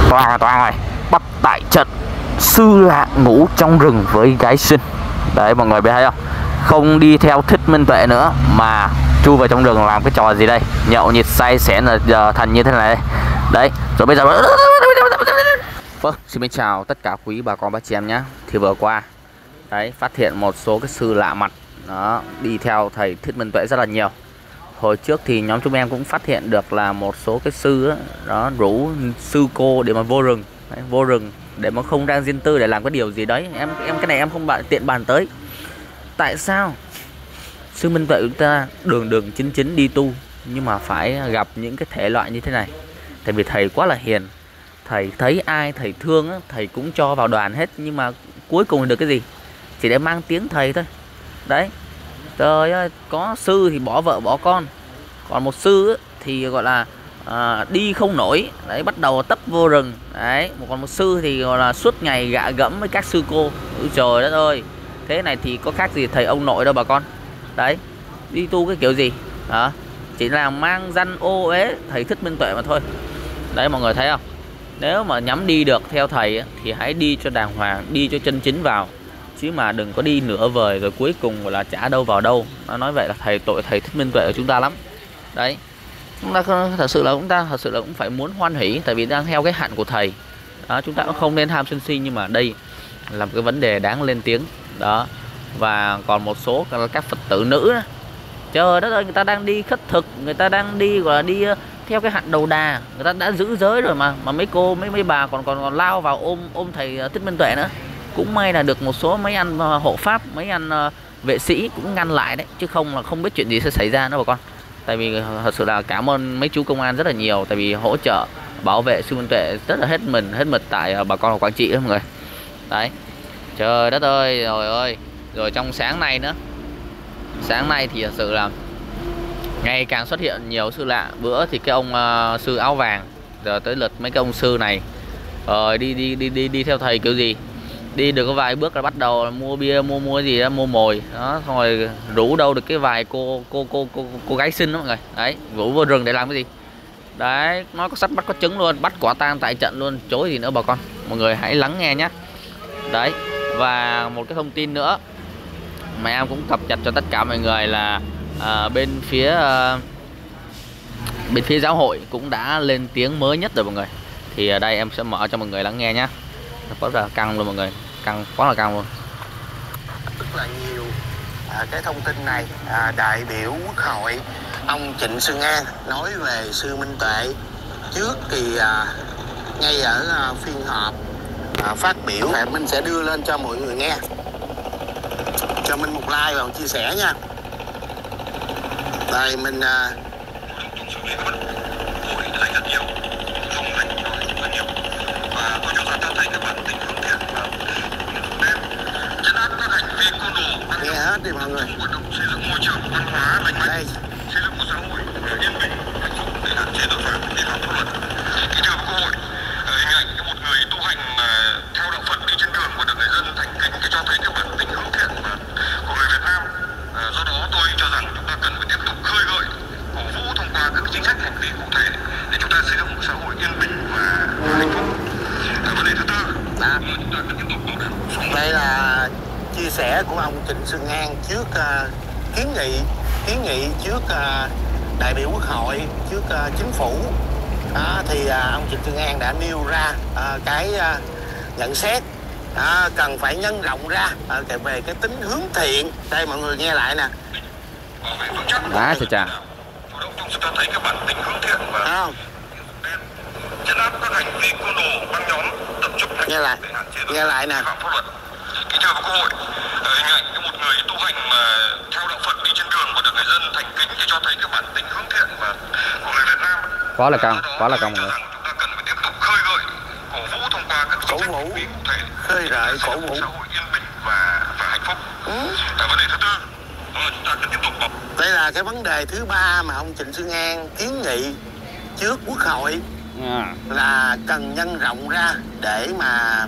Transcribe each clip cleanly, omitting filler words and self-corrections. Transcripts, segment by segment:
Toàn rồi, bắt tại trận sư lạ ngủ trong rừng với gái xinh. Đấy mọi người biết thấy không? Không đi theo Thích Minh Tuệ nữa mà chui vào trong rừng làm cái trò gì đây? Nhậu nhịt say xỉn là giờ thành như thế này. Đấy, rồi bây giờ vâng, xin chào tất cả quý bà con bác chị em nhé. Thì vừa qua đấy phát hiện một số cái sư lạ mặt đó đi theo thầy Thích Minh Tuệ rất là nhiều. Hồi trước thì nhóm chúng em cũng phát hiện được là một số cái sư đó rủ sư cô để mà vô rừng, đấy, vô rừng để mà không gian riêng tư để làm cái điều gì đấy. Em cái này em không tiện bàn tới. Tại sao sư Minh Tuệ chúng ta đường chính đi tu nhưng mà phải gặp những cái thể loại như thế này? Tại vì thầy quá là hiền, thầy thấy ai thầy thương á, thầy cũng cho vào đoàn hết, nhưng mà cuối cùng được cái gì? Chỉ để mang tiếng thầy thôi. Đấy, trời ơi, có sư thì bỏ vợ bỏ con, còn một sư thì gọi là đi không nổi, đấy, bắt đầu tấp vô rừng. Đấy, còn một sư thì gọi là suốt ngày gạ gẫm với các sư cô. Ôi trời đất ơi, thế này thì có khác gì thầy ông nội đâu bà con. Đấy, đi tu cái kiểu gì hả? Chỉ là mang danh ô uế thầy Thích Minh Tuệ mà thôi. Đấy mọi người thấy không? Nếu mà nhắm đi được theo thầy thì hãy đi cho đàng hoàng, đi cho chân chính vào, chứ mà đừng có đi nửa vời rồi cuối cùng gọi là chả đâu vào đâu. Nó nói vậy là tội thầy Thích Minh Tuệ của chúng ta lắm. Đấy, chúng ta thật sự là cũng phải muốn hoan hỷ, tại vì đang theo cái hạn của thầy đó. Chúng ta cũng không nên tham sân si, nhưng mà đây là một cái vấn đề đáng lên tiếng đó. Và còn một số các Phật tử nữ đó, trời đất ơi, người ta đang đi khất thực, người ta đang đi gọi là đi theo cái hạn đầu đà, người ta đã giữ giới rồi mà mấy cô mấy bà còn lao vào ôm thầy Thích Minh Tuệ nữa. Cũng may là được một số mấy anh hộ pháp, mấy anh vệ sĩ cũng ngăn lại đấy, chứ không là không biết chuyện gì sẽ xảy ra nữa bà con. Tại vì thật sự là cảm ơn mấy chú công an rất là nhiều, tại vì hỗ trợ bảo vệ sư Minh Tuệ rất là hết mực tại bà con ở Quảng Trị đó mọi người. Đấy, trời đất ơi, rồi ơi. Rồi trong sáng nay nữa, sáng nay thì thật sự là ngày càng xuất hiện nhiều sư lạ. Bữa thì cái ông sư áo vàng, giờ tới lượt mấy cái ông sư này. Rồi đi theo thầy kiểu gì? Đi được có vài bước là bắt đầu mua bia, mua gì đó, mua mồi đó, xong rồi rủ đâu được cái vài cô gái xinh đó mọi người. Đấy, rủ vô rừng để làm cái gì? Đấy, nói có sắt bắt có trứng luôn, bắt quả tang tại trận luôn, chối gì nữa bà con. Mọi người hãy lắng nghe nhé. Đấy, và một cái thông tin nữa mà em cũng cập nhật cho tất cả mọi người là bên phía giáo hội cũng đã lên tiếng mới nhất rồi mọi người. Thì ở đây em sẽ mở cho mọi người lắng nghe nhé. Rất là căng luôn mọi người, căng quá là căng luôn. Rất là nhiều cái thông tin này. Đại biểu Quốc hội ông Trịnh Xuân An nói về sư Minh Tuệ trước thì ngay ở phiên họp phát biểu, mình sẽ đưa lên cho mọi người nghe. Cho mình một like và một chia sẻ nha. Đây mình nghe hết đi mọi người. Xây dựng môi trường văn hóa lành mạnh, xây dựng một xã hội yên bình, hạnh phúc để hạn chế tội phạm, vi phạm pháp luật. Kính thưa Quốc hội, hình ảnh của một người tu hành theo đạo Phật đi trên đường và được người dân thành kính thì cho thấy cái bản tính hướng thiện của người Việt Nam. Do đó tôi cho rằng chúng ta cần phải tiếp tục khơi gợi, cổ vũ thông qua các chính sách hành vi cụ thể để chúng ta xây dựng một xã hội yên bình và hạnh phúc. Vấn đề thứ tư là chúng ta cần tiếp tục bảo đảm. Đây là chia sẻ của ông Trịnh Xuân An trước kiến nghị trước đại biểu Quốc hội, trước chính phủ. Đó, thì ông Trịnh Xuân An đã nêu ra cái nhận xét cần phải nhân rộng ra về cái tính hướng thiện. Đây mọi người nghe lại nè. Đó, chà. Chúng ta thấy cái bản tính hướng thiện và chấn áp các hành vi côn đồ, băng nhóm, tập trung nghe lại nè. Kính thưa Quốc hội, hình ảnh của một người tu hành mà theo đạo Phật đi trên đường và được người dân thành kính thì cho thấy cái bản tính hướng thiện và của người Việt Nam. Quá là căng mọi người. Chúng ta cần phải tiếp tục khơi gợi, cổ vũ thông qua các chính sách hành vi cụ thể, khơi gợi, cổ vũ xã hội yên bình và hạnh phúc. Vấn đề thứ tư, chúng ta cần tiếp tục. Đây là cái vấn đề thứ ba mà ông Trịnh Xuân An kiến nghị trước Quốc hội là cần nhân rộng ra để mà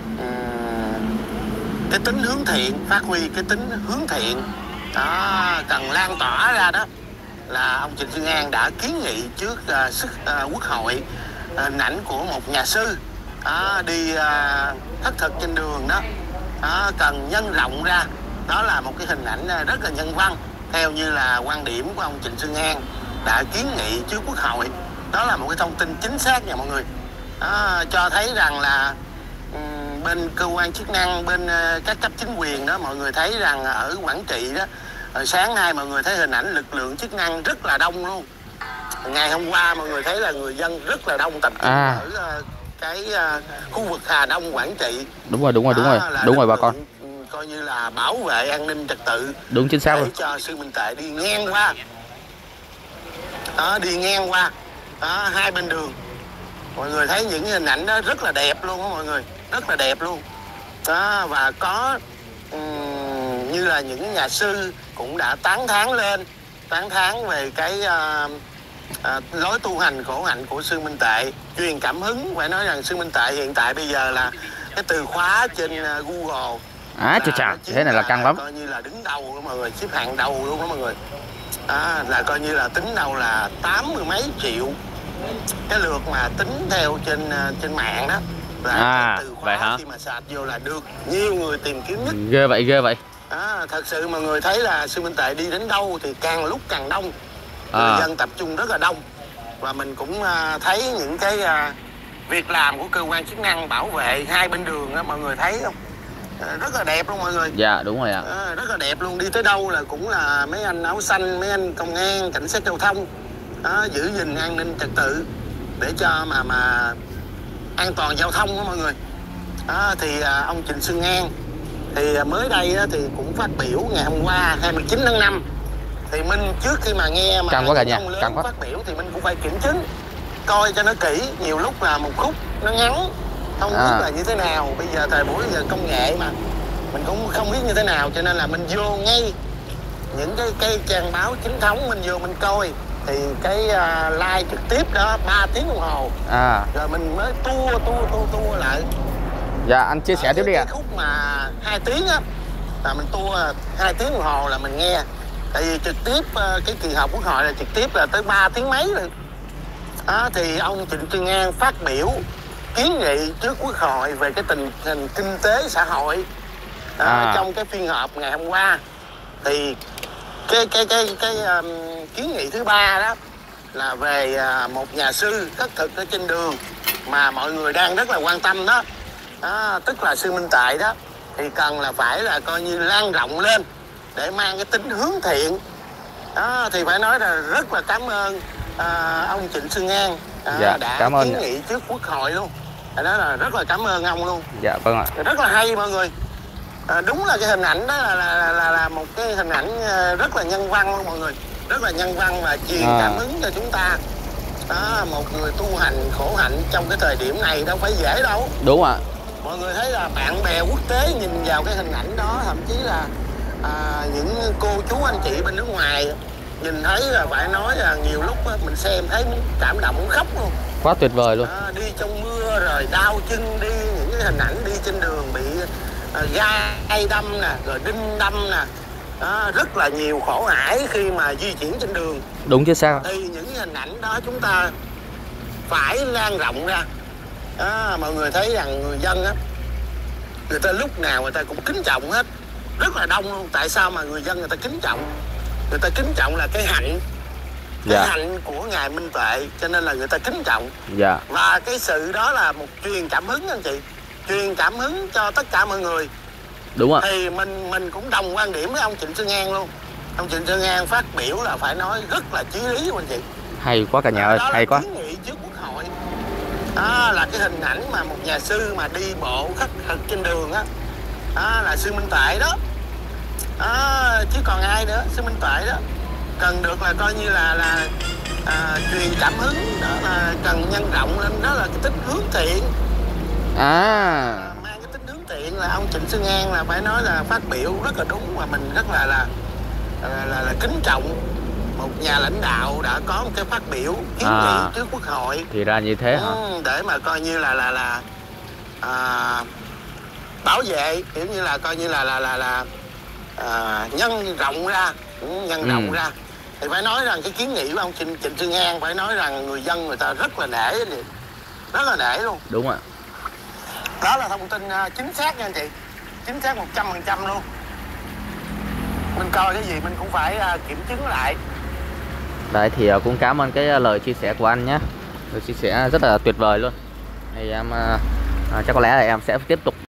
cái tính hướng thiện, phát huy cái tính hướng thiện đó, cần lan tỏa ra đó, là ông Trịnh Xuân An đã kiến nghị trước Quốc hội hình ảnh của một nhà sư đi khất thực trên đường đó, cần nhân rộng ra. Đó là một cái hình ảnh rất là nhân văn, theo như là quan điểm của ông Trịnh Xuân An đã kiến nghị trước Quốc hội. Đó là một cái thông tin chính xác nha mọi người, cho thấy rằng là bên cơ quan chức năng, bên các cấp chính quyền đó, mọi người thấy rằng ở Quảng Trị đó, sáng nay mọi người thấy hình ảnh lực lượng chức năng rất là đông luôn. Ngày hôm qua mọi người thấy là người dân rất là đông tập trung ở cái khu vực Hà Đông, Quảng Trị. Đúng rồi bà con. Coi như là bảo vệ an ninh trật tự. Đúng, chính xác để rồi. cho sư Minh Tuệ đi ngang qua. Đi ngang qua hai bên đường. Mọi người thấy những hình ảnh đó rất là đẹp luôn đó mọi người, rất là đẹp luôn. Và có như là những nhà sư cũng đã tán thán về cái lối tu hành khổ hạnh của sư Minh Tuệ, truyền cảm hứng. Phải nói rằng sư Minh Tuệ hiện tại bây giờ là cái từ khóa trên Google, chà, thế này là căng lắm. Coi như là đứng đầu luôn mọi người, xếp hạng đầu luôn đó mọi người. Là coi như là tính đâu là 80 mấy triệu cái lượt mà tính theo trên mạng đó. Là từ khóa khi mà search vô là được nhiều người tìm kiếm nhất. Ghê vậy. Thật sự mọi người thấy là sư Minh Tuệ đi đến đâu thì càng lúc càng đông, người dân tập trung rất là đông. Và mình cũng thấy những cái việc làm của cơ quan chức năng bảo vệ hai bên đường đó, mọi người thấy không? Rất là đẹp luôn mọi người. Dạ đúng rồi ạ. Rất là đẹp luôn, đi tới đâu là cũng là mấy anh áo xanh, mấy anh công an, cảnh sát giao thông giữ gìn an ninh trật tự để cho mà an toàn giao thông đó mọi người. Thì ông Trịnh Xuân An thì mới đây đó, thì cũng phát biểu ngày hôm qua 29 tháng 5. Thì mình trước khi mà nghe mà căng quá cả nhà, căng quá. Phát biểu thì mình cũng phải kiểm chứng coi cho nó kỹ. Nhiều lúc là một khúc nó ngắn không biết là như thế nào. Bây giờ thời buổi giờ công nghệ mà mình cũng không biết như thế nào, cho nên là mình vô ngay những cái trang báo chính thống, mình vô mình coi thì cái live trực tiếp đó 3 tiếng đồng hồ rồi mình mới tua lại. Dạ anh chia sẻ tiếp đi ạ. Cái khúc mà 2 tiếng á là mình tua 2 tiếng đồng hồ là mình nghe. Tại vì trực tiếp cái kỳ họp Quốc hội là trực tiếp là tới 3 tiếng mấy rồi. Thì ông Trịnh Xuân An phát biểu kiến nghị trước Quốc hội về cái tình hình kinh tế xã hội trong cái phiên họp ngày hôm qua. Thì cái kiến nghị thứ 3 đó là về một nhà sư khất thực ở trên đường mà mọi người đang rất là quan tâm đó. Tức là sư Minh Tuệ đó thì cần là phải là coi như lan rộng lên để mang cái tính hướng thiện. Thì phải nói là rất là cảm ơn ông Trịnh Xuân An đã kiến nghị trước Quốc hội luôn. Đó là rất là cảm ơn ông luôn. Dạ vâng ạ. Rất là hay mọi người. Đúng là cái hình ảnh đó là một cái hình ảnh rất là nhân văn luôn mọi người, rất là nhân văn và truyền cảm hứng cho chúng ta. Một người tu hành khổ hạnh trong cái thời điểm này đâu phải dễ đâu. Đúng ạ. Mọi người thấy là bạn bè quốc tế nhìn vào cái hình ảnh đó, thậm chí là những cô chú anh chị bên nước ngoài nhìn thấy là phải nói là nhiều lúc mình xem thấy cảm động muốn khóc luôn. Quá tuyệt vời luôn. Đi trong mưa rồi đau chân đi, những cái hình ảnh đi trên đường bị gai đâm nè, rồi đinh đâm nè, rất là nhiều khổ ải khi mà di chuyển trên đường. Đúng chứ sao. Thì những cái hình ảnh đó chúng ta phải lan rộng ra. Mọi người thấy rằng người dân á, người ta lúc nào người ta cũng kính trọng hết, rất là đông luôn. Tại sao mà người dân người ta kính trọng? Người ta kính trọng là cái hạnh, cái hạnh của ngài Minh Tuệ, cho nên là người ta kính trọng. Và cái sự đó là một truyền cảm hứng anh chị, truyền cảm hứng cho tất cả mọi người. Đúng ạ. Thì mình cũng đồng quan điểm với ông Trịnh Xuân An luôn. Ông Trịnh Xuân An phát biểu là phải nói rất là chí lý luôn anh chị. Hay quá cả nhà ơi, hay quá. Kiến nghị trước Quốc hội. Là cái hình ảnh mà một nhà sư mà đi bộ khất thực trên đường á, là sư Minh Tuệ đó. Chứ còn ai nữa, sư Minh Tuệ đó cần được là coi như là truyền cảm hứng, đó là cần nhân rộng lên, đó là cái tính hướng thiện. Mang cái tính hướng thiện là ông Trịnh Xuân An là phải nói là phát biểu rất là đúng, và mình rất là kính trọng một nhà lãnh đạo đã có một cái phát biểu kiến nghị trước Quốc hội. Thì ra như thế hả? Để mà coi như là bảo vệ, kiểu như là coi như là nhân rộng ra, rộng ra. Thì phải nói rằng cái kiến nghị của ông Trịnh Xuân An phải nói rằng người dân người ta rất là nể. rất là để luôn. Đúng ạ. Đó là thông tin chính xác nha anh chị, chính xác 100% luôn. Mình coi cái gì mình cũng phải kiểm chứng lại. Đấy thì cũng cảm ơn cái lời chia sẻ của anh nhé, lời chia sẻ rất là tuyệt vời luôn. Thì em chắc có lẽ là em sẽ tiếp tục